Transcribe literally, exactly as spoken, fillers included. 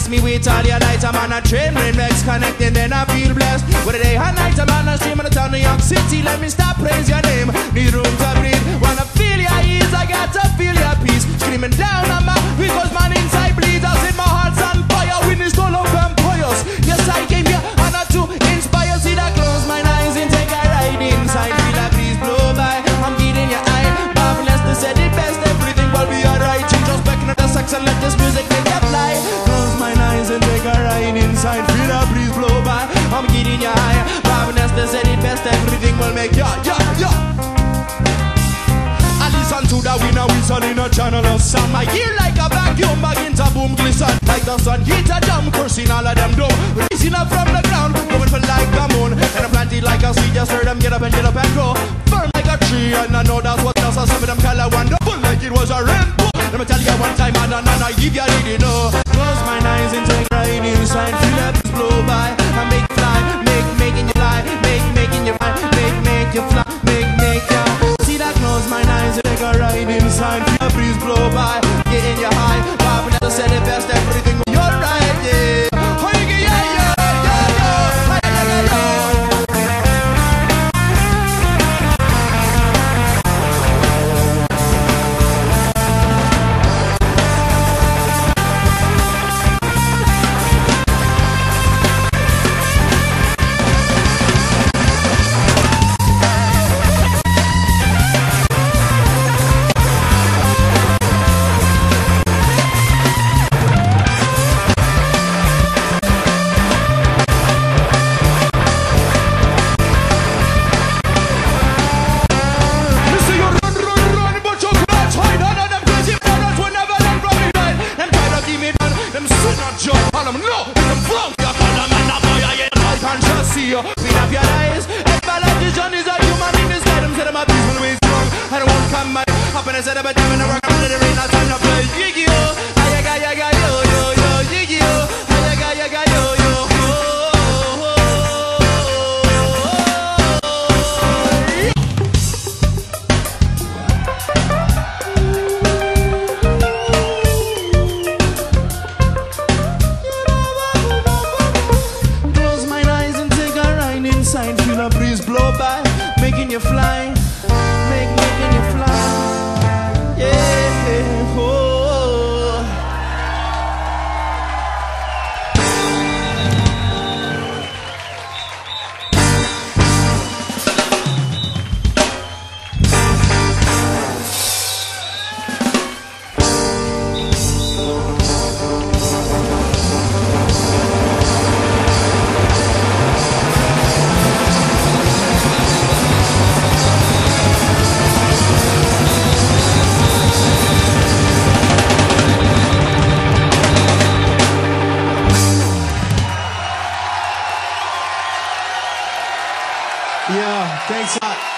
me wait all your night. I'm on a train, rain makes connecting, then I feel blessed. With a day and night, I'm on a stream in the town of New York City. Let me stop, praise your name. Need room to breathe. Wanna feel your ease, I got to feel your peace. Screaming down on my, because man inside bleeds. I said my heart's on fire, witness all of vampires. Yes, I came here, and not to inspire. See that close my eyes and take a ride inside. Feel that breeze blow by, I'm beating your eye. Marvelous, they said it best, everything will be alright. Introspect, not the sex, and let this music make you fly. Close my eyes and take a ride inside. Feel that breeze blow by, I'm getting your eye. Marvelous, they said it best, everything will make you, yeah, yeah. I listen to the winner whistle in a channel of sound. My ear like a vacuum, begin to boom glisten. Like the sun, hit a jump, cursing all of them dumb. Rising up from the ground, moving for like the moon. And I'm planted like a seed, just heard them get up and get up and grow. Firm like a tree, and I know that's what else. Some of them color wonderful, like it was a rainbow. Let me tell you one time, and I know if you already know. Close my eyes and take right inside. Feel that breeze blow by, I make fly, make making you fly, make making you fly, make make you fly, make make you. See that? Close my eyes and take a ride inside. Feel that breeze blow by, getting you high. Bob never said it best, everything you're right, yeah. Oh, yeah, yeah, yeah, yeah, yeah, yeah, yeah. Feel a breeze blow by, making you fly, make making you fly, yeah, oh. Yeah, thanks a lot.